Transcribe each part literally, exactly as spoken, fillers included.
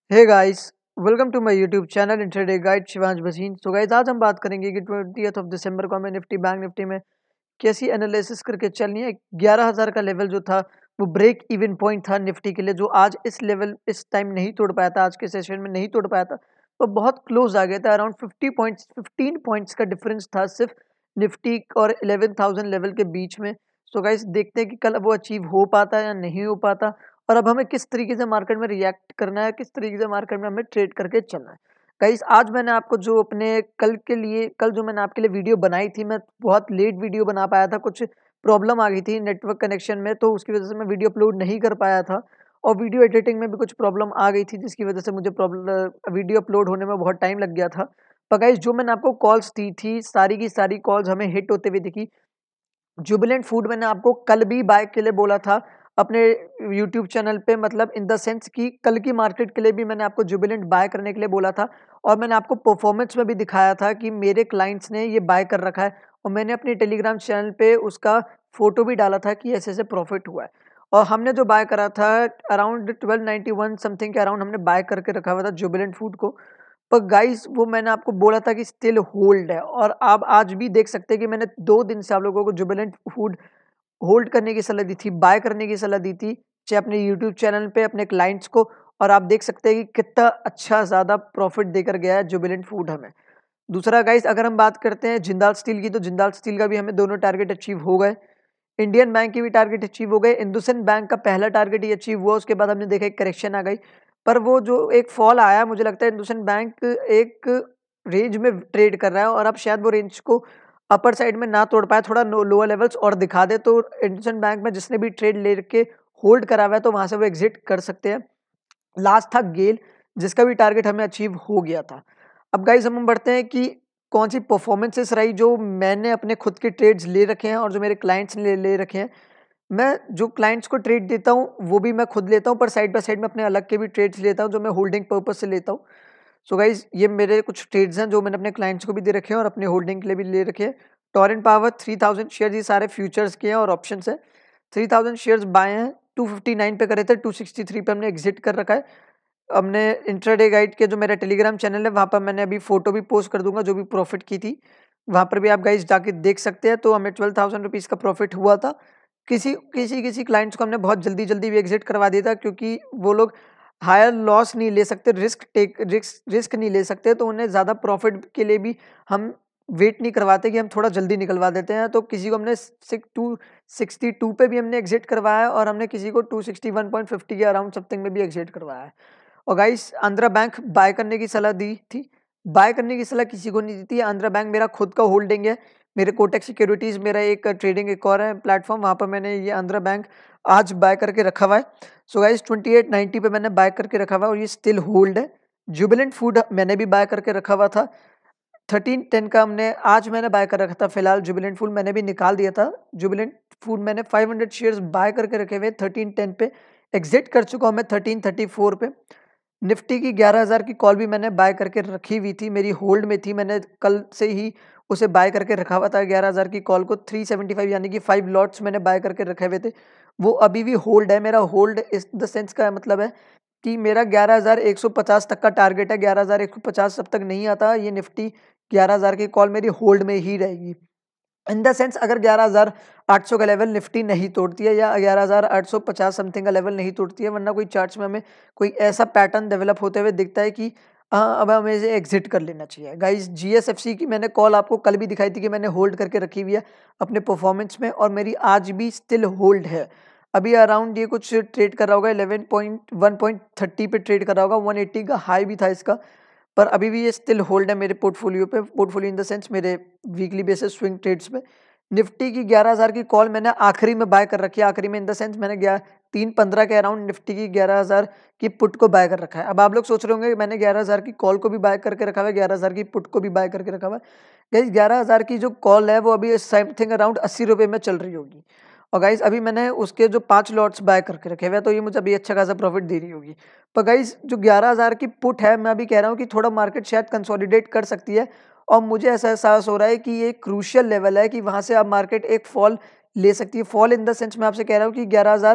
Hey guys, welcome to my YouTube channel intraday guide Shivansh Bhasin. So guys, आज हम बात करेंगे कि ट्वेंटियथ ऑफ दिसंबर को हमें निफ्टी बैंक निफ्टी में कैसी एनालिसिस करके चलनी है। ग्यारह हज़ार का लेवल जो था वो ब्रेक इवन पॉइंट था निफ्टी के लिए, जो आज इस लेवल इस टाइम नहीं तोड़ पाया था, आज के सेशन में नहीं तोड़ पाया था। तो बहुत क्लोज आ गया था, around fifty points fifteen points का डिफरेंस था सिर्फ निफ्टी और इलेवन थाउजेंड लेवल के बीच में। सो गाइस, देखते हैं कि कल वो अचीव हो पाता है या नहीं हो पाता, और अब हमें किस तरीके से मार्केट में रिएक्ट करना है, किस तरीके से मार्केट में हमें ट्रेड करके चलना है। गाइस, आज मैंने आपको जो अपने कल के लिए कल जो मैंने आपके लिए वीडियो बनाई थी, मैं बहुत लेट वीडियो बना पाया था, कुछ प्रॉब्लम आ गई थी नेटवर्क कनेक्शन में, तो उसकी वजह से मैं वीडियो अपलोड नहीं कर पाया था। और वीडियो एडिटिंग में भी कुछ प्रॉब्लम आ गई थी, जिसकी वजह से मुझे प्रॉब्लम वीडियो अपलोड होने में बहुत टाइम लग गया था। पर गाइस, जो मैंने आपको कॉल्स दी थी, सारी की सारी कॉल्स हमें हिट होते हुए दिखी। जुबिलेंट फूड मैंने आपको कल भी बाय के लिए बोला था अपने यूट्यूब चैनल पे, मतलब इन द सेंस कि कल की मार्केट के लिए भी मैंने आपको जुबिलेंट बाय करने के लिए बोला था, और मैंने आपको परफॉर्मेंस में भी दिखाया था कि मेरे क्लाइंट्स ने ये बाय कर रखा है, और मैंने अपने टेलीग्राम चैनल पे उसका फोटो भी डाला था कि ऐसे ऐसे प्रॉफिट हुआ है। और हमने जो बाय करा था around twelve ninety one something के अराउंड हमने बाय करके रखा हुआ था जुबिलेंट फूड को। पर गाइस, वो मैंने आपको बोला था कि स्टिल होल्ड है, और आप आज भी देख सकते हैं कि मैंने दो दिन से आप लोगों को जुबिलेंट फूड होल्ड करने की सलाह दी थी, बाय करने की सलाह दी थी, चाहे अपने यूट्यूब चैनल पे अपने क्लाइंट्स को। और आप देख सकते हैं कि कितना अच्छा ज़्यादा प्रॉफिट देकर गया है जुबिलेंट फूड हमें। दूसरा गाइस, अगर हम बात करते हैं जिंदाल स्टील की, तो जिंदाल स्टील का भी हमें दोनों टारगेट अचीव हो गए। इंडियन बैंक की भी टारगेट अचीव हो गए। इंडसइंड बैंक का पहला टारगेट ही अचीव हुआ, उसके बाद हमने देखा एक करेक्शन आ गई। पर वो जो एक फॉल आया, मुझे लगता है इंडसइंड बैंक एक रेंज में ट्रेड कर रहा है, और अब शायद वो रेंज को अपर साइड में ना तोड़ पाए, थोड़ा लोअर लेवल्स और दिखा दे, तो इंडसइंड बैंक में जिसने भी ट्रेड लेके होल्ड करा हुआ है तो वहां से वो एग्जिट कर सकते हैं। लास्ट था गेल, जिसका भी टारगेट हमें अचीव हो गया था। अब गाइस, हम बढ़ते हैं कि कौन सी परफॉर्मेंसेस रही जो मैंने अपने खुद के ट्रेड्स ले रखे हैं और जो मेरे क्लाइंट्स ने ले रखे हैं। मैं जो क्लाइंट्स को ट्रेड देता हूँ वो भी मैं खुद लेता हूँ, पर साइड बाय साइड में अपने अलग के भी ट्रेड्स लेता हूँ जो मैं होल्डिंग पर्पज से लेता हूँ। सो गाइज, ये मेरे कुछ ट्रेड्स हैं जो मैंने अपने क्लाइंट्स को भी दे रखे हैं और अपने होल्डिंग के लिए भी ले रखे हैं। Torrent Power three thousand share, ये सारे फ्यूचर्स के हैं और ऑप्शन है। थ्री थाउजेंड शेयर बाय हैं, टू फिफ्टी नाइन पे करे थे, टू सिक्सटी थ्री पे हमने एग्जिट कर रखा है। हमने इंट्राडे गाइड के जो मेरा टेलीग्राम चैनल है, वहाँ पर मैंने अभी फोटो भी पोस्ट कर दूंगा जो भी प्रॉफिट की थी, वहाँ पर भी आप गाइज जाके देख सकते हैं। तो हमें ट्वेल्व थाउजेंड रुपीज़ का प्रॉफिट हुआ था। किसी किसी किसी क्लाइंट्स को हमने बहुत जल्दी जल्दी भी एग्जिट करवा दिया था, क्योंकि वो लोग हायर लॉस नहीं ले सकते, रिस्क टेक रिस्क रिस्क नहीं ले सकते, तो उन्हें ज़्यादा प्रॉफिट के लिए भी हम वेट नहीं करवाते कि हम थोड़ा जल्दी निकलवा देते हैं। तो किसी को हमने सिक्स टू सिक्सटी टू पे भी हमने एग्जिट करवाया है, और हमने किसी को two sixty one point fifty के अराउंड समथिंग में भी एग्जिट करवाया है। और गाइस, आंध्रा बैंक बाय करने की सलाह दी थी, बाय करने की सलाह किसी को नहीं दी थी। आंध्रा बैंक मेरा खुद का होल्डिंग है, मेरे कोटक सिक्योरिटीज मेरा एक ट्रेडिंग एक और है प्लेटफॉर्म, वहां पर मैंने ये आंध्रा बैंक आज बाय करके रखा हुआ है। So guys, twenty eight ninety पे मैंने बाय करके रखा हुआ है और ये स्टिल होल्ड है। जुबिलेंट फूड मैंने भी बाय करके रखा हुआ था, थर्टीन टेन का हमने आज मैंने बाय कर रखा था। फिलहाल जुबिलेंट फूड मैंने भी निकाल दिया था। जुबिलेंट फूड मैंने फाइव हंड्रेड शेयर्स बाय करके रखे हुए थर्टीन टेन पे, एग्जिट कर चुका हूँ मैं थर्टीन थर्टी फोर पे। निफ्टी की ग्यारह हज़ार की कॉल भी मैंने बाय करके रखी हुई थी, मेरी होल्ड में थी, मैंने कल से ही उसे बाय करके रखा हुआ था। ग्यारह हज़ार की कॉल को थ्री सेवेंटी फाइव यानी कि फाइव लॉट्स मैंने बाय करके रखे हुए थे, वो अभी भी होल्ड है। मेरा होल्ड इस द सेंस का मतलब है कि मेरा ग्यारह हज़ार एक सौ पचास तक का टारगेट है। ग्यारह हज़ार एक सौ पचास अब तक नहीं आता, ये निफ्टी ग्यारह हज़ार की कॉल मेरी होल्ड में ही रहेगी। इन द सेंस, अगर ग्यारह हज़ार आठ सौ का लेवल निफ्टी नहीं तोड़ती है या ग्यारह हज़ार आठ सौ पचास समथिंग का लेवल नहीं तोड़ती है, वरना कोई चार्ट्स में हमें कोई ऐसा पैटर्न डेवलप होते हुए दिखता है कि हाँ, अब हमें इसे एग्जिट कर लेना चाहिए। गाइस, जीएसएफसी की मैंने कॉल आपको कल भी दिखाई थी कि मैंने होल्ड करके रखी हुई है अपने परफॉर्मेंस में, और मेरी आज भी स्टिल होल्ड है। अभी अराउंड ये कुछ ट्रेड कर रहा होगा eleven point one point thirty पे ट्रेड कर रहा होगा, वन एट्टी का हाई भी था इसका, पर अभी भी ये स्टिल होल्ड है मेरे पोर्टफोलियो पे। पोर्टफोलियो इन द सेंस मेरे वीकली बेसिस स्विंग ट्रेड्स पे। निफ्टी की ग्यारह हज़ार की कॉल मैंने आखिरी में बाय कर रखी है, आखिरी में इन द सेंस मैंने गया तीन पंद्रह के अराउंड निफ्टी की ग्यारह हज़ार की पुट को बाय कर रखा है। अब आप लोग सोच रहे होंगे कि मैंने ग्यारह हज़ार की कॉल को भी बाय करके रखा हुआ है, ग्यारह हज़ार की पुट को भी बाय करके रखा हुआ है। गाइस, ग्यारह हज़ार की जो कॉल है वो अभी समथिंग अराउंड अस्सी रुपये में चल रही होगी, और गाइस अभी मैंने उसके जो पांच लॉट्स बाय करके रखे हुए हैं, तो ये मुझे अभी अच्छा खासा प्रॉफिट दे रही होगी। पर गाइस, जो ग्यारह हज़ार की पुट है, मैं अभी कह रहा हूँ कि थोड़ा मार्केट शायद कंसोलिडेट कर सकती है, और मुझे ऐसा एहसास हो रहा है कि ये क्रूशियल लेवल है कि वहां से अब मार्केट एक फॉल ले सकती है। फॉल इन द सेंस मैं आपसे कह रहा हूँ कि ग्यारह हज़ार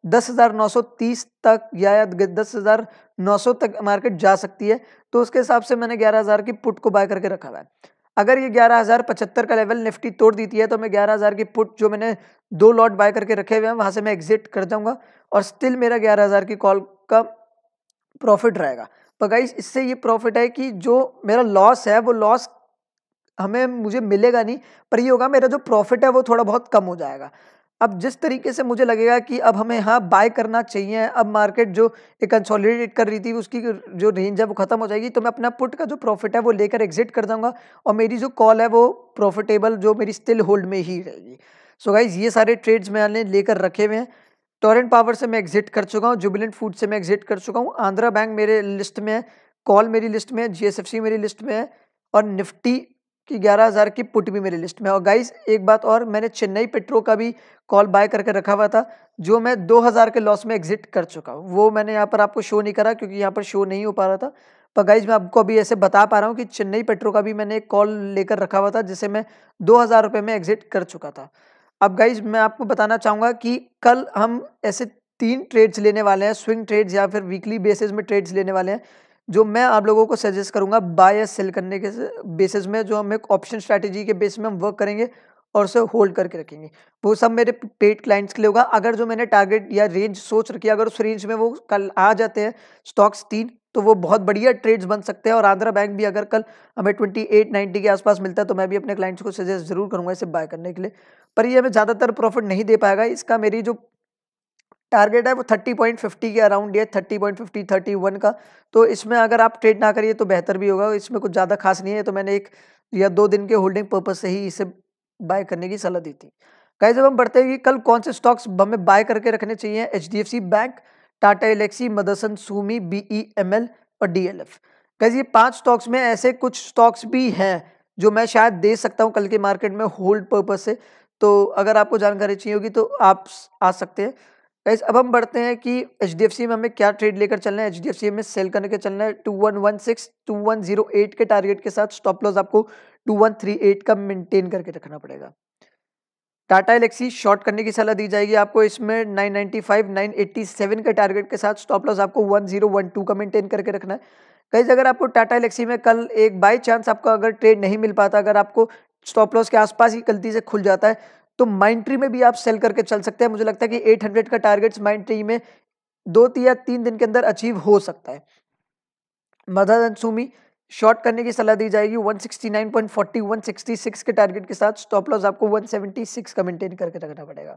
दस हज़ार नौ सौ तीस तक या दस हज़ार नौ सौ तक मार्केट जा सकती है, तो उसके हिसाब से मैंने ग्यारह हज़ार की पुट को बाय करके रखा हुआ है। अगर ये ग्यारह हज़ार पचहत्तर का लेवल निफ्टी तोड़ देती है तो मैं ग्यारह हज़ार की पुट जो मैंने दो लॉट बाय करके रखे हुए हैं वहां से मैं एग्जिट कर जाऊंगा और स्टिल मेरा ग्यारह हज़ार की कॉल का प्रॉफिट रहेगा। पर गाइस इससे ये प्रॉफिट है कि जो मेरा लॉस है वो लॉस हमें मुझे मिलेगा नहीं, पर ये होगा मेरा जो प्रॉफिट है वो थोड़ा बहुत कम हो जाएगा। अब जिस तरीके से मुझे लगेगा कि अब हमें यहाँ बाय करना चाहिए, अब मार्केट जो एक कंसोलिडेट कर रही थी उसकी जो रेंज है वो खत्म हो जाएगी, तो मैं अपना पुट का जो प्रॉफिट है वो लेकर एग्जिट कर जाऊंगा और मेरी जो कॉल है वो प्रॉफिटेबल जो मेरी स्टिल होल्ड में ही रहेगी। सो गाइज ये सारे ट्रेड्स मैंने लेकर रखे हुए हैं। टोरेंट पावर से मैं एग्जिट कर चुका हूँ, जुबिलेंट फूड से मैं एग्जिट कर चुका हूँ, आंध्रा बैंक मेरे लिस्ट में है, कॉल मेरी लिस्ट में है, जीएसएफसी मेरी लिस्ट में है और निफ्टी की ग्यारह हज़ार की पुट भी मेरी लिस्ट में है। और गाइस एक बात और, मैंने चेन्नई पेट्रो का भी कॉल बाय करके रखा हुआ था जो मैं दो हज़ार के लॉस में एग्जिट कर चुका हूँ। वो मैंने यहाँ पर आपको शो नहीं करा क्योंकि यहाँ पर शो नहीं हो पा रहा था, पर गाइज मैं आपको अभी ऐसे बता पा रहा हूँ कि चेन्नई पेट्रो का भी मैंने एक कॉल लेकर रखा हुआ था जिसे मैं दो हज़ार रुपये में एग्जिट कर चुका था। अब गाइज मैं आपको बताना चाहूँगा कि कल हम ऐसे तीन ट्रेड्स लेने वाले हैं, स्विंग ट्रेड्स या फिर वीकली बेसिस में ट्रेड्स लेने वाले हैं जो मैं आप लोगों को सजेस्ट करूंगा बाय या सेल करने के बेसिस में, जो हम एक ऑप्शन स्ट्रैटेजी के बेस में हम वर्क करेंगे और उसे होल्ड करके रखेंगे। वो सब मेरे पेड क्लाइंट्स के लिए होगा। अगर जो मैंने टारगेट या रेंज सोच रखी है अगर उस रेंज में वो कल आ जाते हैं स्टॉक्स तीन, तो वो बहुत बढ़िया ट्रेड्स बन सकते हैं। और आंध्रा बैंक भी अगर कल हमें ट्वेंटी एट नाइन्टी के आसपास मिलता है तो मैं भी अपने क्लाइंट्स को सजेस्ट जरूर करूंगा इसे बाय करने के लिए, पर ये हमें ज़्यादातर प्रॉफिट नहीं दे पाएगा। इसका मेरी जो टारगेट है वो थर्टी पॉइंट फिफ्टी के अराउंड है, thirty point fifty thirty one का, तो इसमें अगर आप ट्रेड ना करिए तो बेहतर भी होगा। इसमें कुछ ज़्यादा खास नहीं है, तो मैंने एक या दो दिन के होल्डिंग पर्पज से ही इसे बाय करने की सलाह दी थी। गाइस जब हम बढ़ते हैं कि कल कौन से स्टॉक्स हमें बाय करके रखने चाहिए, HDFC bank, Tata Elxsi, Motherson Sumi, BEML और डीएलएफ। गाइस ये पांच स्टॉक्स में ऐसे कुछ स्टॉक्स भी हैं जो मैं शायद दे सकता हूं कल के मार्केट में होल्ड पर्पज से, तो अगर आपको जानकारी चाहिए होगी तो आप आ सकते हैं। गाइस अब हम बढ़ते हैं कि एचडीएफसी में हमें क्या ट्रेड लेकर चलना है। एचडीएफसी में सेल करने के चलना है two one one six two one zero eight के टारगेट के साथ, स्टॉप लॉस आपको टू वन थ्री एट का मेंटेन करके रखना पड़ेगा। टाटा एलेक्सी शॉर्ट करने की सलाह दी जाएगी आपको, इसमें nine ninety five nine eighty seven के टारगेट के साथ, स्टॉप लॉस आपको वन ज़ीरो वन टू का मेंटेन करके रखना है। गाइस अगर आपको टाटा एलेक्सी में कल एक बाई चांस आपको अगर ट्रेड नहीं मिल पाता, अगर आपको स्टॉप लॉस के आसपास ही गलती से खुल जाता है तो माइंड में भी आप सेल करके चल सकते हैं। मुझे लगता है कि एट हंड्रेड का टारगेट माइंड में दो या तीन दिन के अंदर अचीव हो सकता है। मदरसन सूमी शॉर्ट करने की सलाह दी जाएगी one sixty nine point forty one sixty six के टारगेट के साथ, स्टॉप लॉस आपको वन सेवेंटी सिक्स का मेंटेन करके रखना पड़ेगा।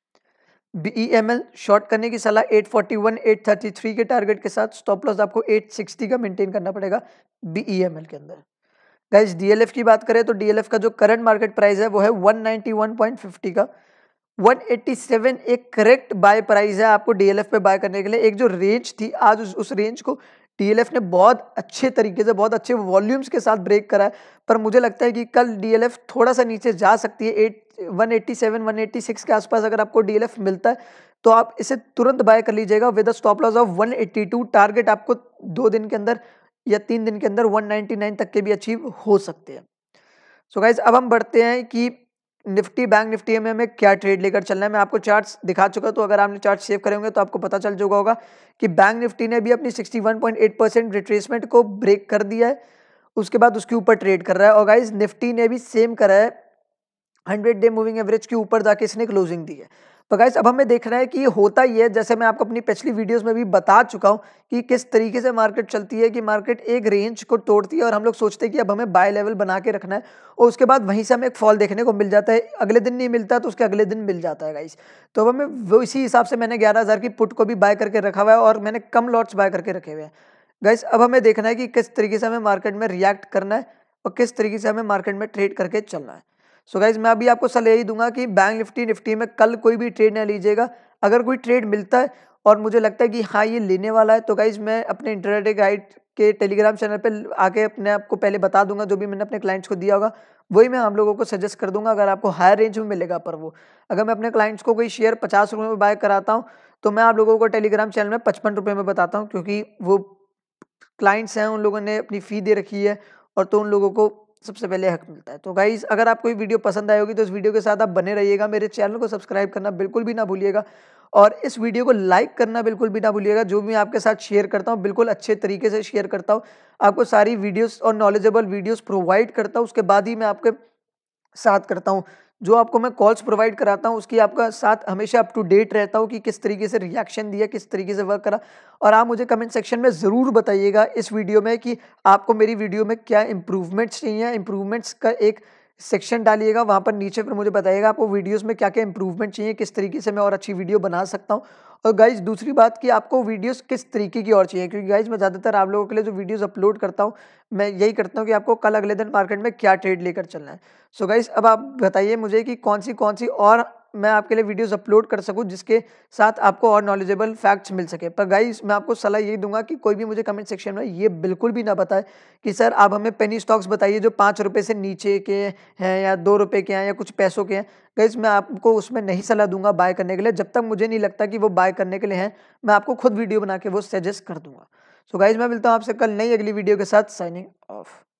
बीईएमएल शॉर्ट करने की सलाह eight forty one eight thirty three के टारगेट के साथ, स्टॉप लॉस आपको एट सिक्सटी का मेंटेन करना पड़ेगा बीईएमएल के अंदर। गाइस डीएलएफ की बात करें तो डीएलएफ का जो करंट मार्केट प्राइस है वो है one ninety one point fifty का, वन एटी सेवन एक करेक्ट बाय प्राइस है आपको डीएलएफ पे बाय करने के लिए। एक जो रेंज थी आज उस, उस रेंज को डीएलएफ ने बहुत अच्छे तरीके से बहुत अच्छे वॉल्यूम्स के साथ ब्रेक करा है, पर मुझे लगता है कि कल डीएलएफ थोड़ा सा नीचे जा सकती है। Eight one eighty seven one eighty six के आसपास अगर आपको डीएलएफ मिलता है तो आप इसे तुरंत बाय कर लीजिएगा with stop loss of one eighty two. Target आपको दो दिन के अंदर या तीन दिन के अंदर वन नाइन्टी नाइन तक के भी अचीव हो सकते हैं। सो गाइज अब हम बढ़ते हैं कि निफ्टी बैंक निफ्टी में हमें क्या ट्रेड लेकर चलना है। मैं आपको चार्ट्स दिखा चुका, तो अगर आपने चार्ट सेव करे होंगे तो आपको पता चल चुका होगा कि बैंक निफ्टी ने भी अपनी sixty one point eight percent retracement को ब्रेक कर दिया है, उसके बाद उसके ऊपर ट्रेड कर रहा है। और गाइज निफ्टी ने भी सेम करा है, हंड्रेड डे मूविंग एवरेज के ऊपर जाके इसने क्लोजिंग दी है। तो गाइस अब हमें देखना है कि ये होता ही है, जैसे मैं आपको अपनी पिछली वीडियोस में भी बता चुका हूं कि किस तरीके से मार्केट चलती है, कि मार्केट एक रेंज को तोड़ती है और हम लोग सोचते हैं कि अब हमें बाय लेवल बना के रखना है और उसके बाद वहीं से हमें एक फॉल देखने को मिल जाता है। अगले दिन नहीं मिलता तो उसके अगले दिन मिल जाता है गाइस। तो अब हमें वो इसी हिसाब से मैंने ग्यारह हज़ार की पुट को भी बाय करके रखा हुआ है और मैंने कम लॉट्स बाय करके रखे हुए हैं। गाइस अब हमें देखना है कि किस तरीके से हमें मार्केट में रिएक्ट करना है और किस तरीके से हमें मार्केट में ट्रेड करके चलना है। सो गाइज मैं अभी आपको सलाह यही दूंगा कि बैंक निफ्टी निफ्टी में कल कोई भी ट्रेड ना लीजिएगा। अगर कोई ट्रेड मिलता है और मुझे लगता है कि हाँ ये लेने वाला है तो गाइज मैं अपने इंट्राडे गाइड के टेलीग्राम चैनल पे आके अपने आपको पहले बता दूंगा, जो भी मैंने अपने क्लाइंट्स को दिया होगा वही मैं हम लोगों को सजेस्ट कर दूंगा। अगर आपको हायर रेंज में मिलेगा, पर वो अगर मैं अपने क्लाइंट्स को कोई शेयर पचास रुपये में बाय कराता हूँ तो मैं आप लोगों को टेलीग्राम चैनल में पचपन रुपये में बताता हूँ, क्योंकि वो क्लाइंट्स हैं, उन लोगों ने अपनी फ़ी दे रखी है और तो उन लोगों को सबसे पहले हक मिलता है। तो गाइस अगर आपको ये वीडियो पसंद आई होगी तो इस वीडियो के साथ आप बने रहिएगा, मेरे चैनल को सब्सक्राइब करना बिल्कुल भी ना भूलिएगा और इस वीडियो को लाइक करना बिल्कुल भी ना भूलिएगा। जो भी मैं आपके साथ शेयर करता हूँ बिल्कुल अच्छे तरीके से शेयर करता हूँ, आपको सारी वीडियोस और नॉलेजेबल वीडियोस प्रोवाइड करता हूँ, उसके बाद ही मैं आपके साथ करता हूँ। जो आपको मैं कॉल्स प्रोवाइड कराता हूँ उसकी आपका साथ हमेशा अप टू डेट रहता हूँ कि किस तरीके से रिएक्शन दिया, किस तरीके से वर्क करा। और आप मुझे कमेंट सेक्शन में ज़रूर बताइएगा इस वीडियो में कि आपको मेरी वीडियो में क्या इंप्रूवमेंट्स चाहिए। इंप्रूवमेंट्स का एक सेक्शन डालिएगा, वहाँ पर नीचे पर मुझे बताइएगा आपको वीडियोस में क्या क्या इंप्रूवमेंट चाहिए, किस तरीके से मैं और अच्छी वीडियो बना सकता हूँ। और गाइज दूसरी बात कि आपको वीडियोस किस तरीके की और चाहिए, क्योंकि गाइज मैं ज़्यादातर आप लोगों के लिए जो वीडियोस अपलोड करता हूँ मैं यही करता हूँ कि आपको कल अगले दिन मार्केट में क्या ट्रेड लेकर चलना है। सो गाइज अब आप बताइए मुझे कि कौन सी कौन सी और मैं आपके लिए वीडियोस अपलोड कर सकूं जिसके साथ आपको और नॉलेजेबल फैक्ट्स मिल सके। पर गाइस मैं आपको सलाह यही दूंगा कि कोई भी मुझे कमेंट सेक्शन में ये बिल्कुल भी ना बताए कि सर आप हमें पेनी स्टॉक्स बताइए जो पाँच रुपये से नीचे के हैं या दो रुपये के हैं या कुछ पैसों के हैं। गाइस मैं आपको उसमें नहीं सलाह दूंगा बाय करने के लिए, जब तक मुझे नहीं लगता कि वो बाय करने के लिए हैं मैं आपको खुद वीडियो बना के वो सजेस्ट कर दूंगा। सो गाइज मैं मिलता हूँ आपसे कल नई अगली वीडियो के साथ। Signing of.